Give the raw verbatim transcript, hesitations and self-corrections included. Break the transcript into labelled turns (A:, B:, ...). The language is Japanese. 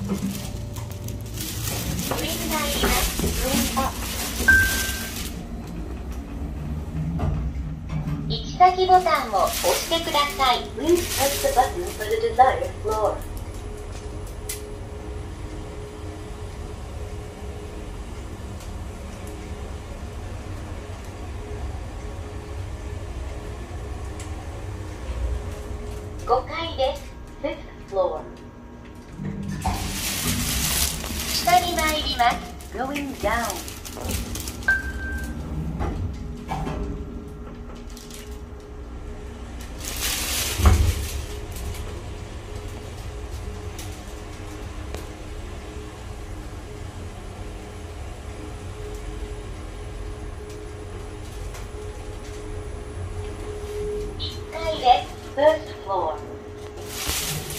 A: 上に参ります。Going up。行き先ボタンを押してください。Please press the button for the desired floor。ごかいです。Fifth floor。下に参ります。Going down。